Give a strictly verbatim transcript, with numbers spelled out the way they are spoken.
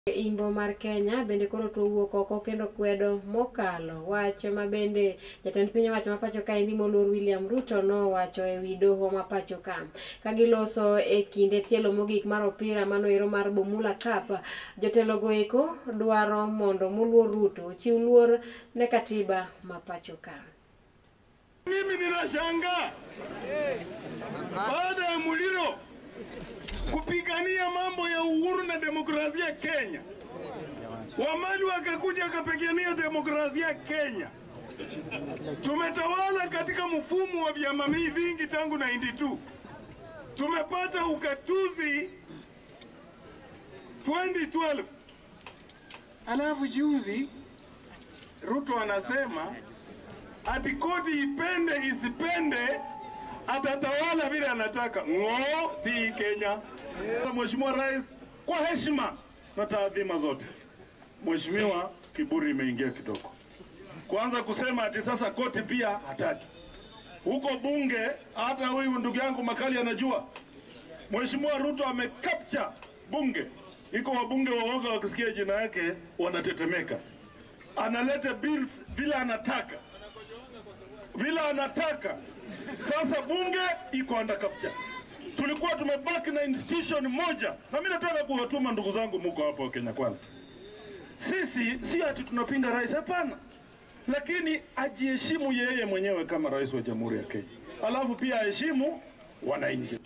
Imbo mar Kenya bende koro to wuok oko kendo kwedo mokalo wach ma bende jatend piny owacho ma pacho ka endi moluor William Ruto no wacho e wi doho ma pacho ka ka giloso e kinde tielo mogik mar opira manoero mar Bomula Cup. Jotelo go eko dwaro mondo moluor Ruto ochiw luor ne katiba ma pacho ka. Mimi ninashangaa baada ya Muliro kupigania mambo ya uhuru na demokrasia Kenya, Wamadi wakakuja wakapigania demokrasia Kenya. Tumetawala katika mfumo wa vyama vingi tangu tisini na mbili. Tumepata ukatuzi elfu mbili na kumi. Alafu juzi Ruto anasema ati koti ipende isipende atatawala vile anataka. Ngo si Kenya. Mheshimiwa Rais, kwa heshima na taadhima zote, Mheshimiwa, kiburi imeingia kidogo. Kwanza kusema ati sasa koti pia hataki. Huko bunge hata huyu ndugu yangu Makali anajua. Mheshimiwa Ruto amecapture bunge. Iko wabunge waoga wakisikia jina yake wanatetemeka. Analeta bills vile anataka. Vile anataka. Sasa bunge iko under capture. Tulikuwa tumebaki na institution moja. Na mimi nataka kuwatuma ndugu zangu mko hapo Kenya Kwanza. Sisi si ati tunapinga rais, hapana. Lakini ajiheshimu yeye mwenyewe kama rais wa Jamhuri ya Kenya. Alafu pia aheshimu wananchi.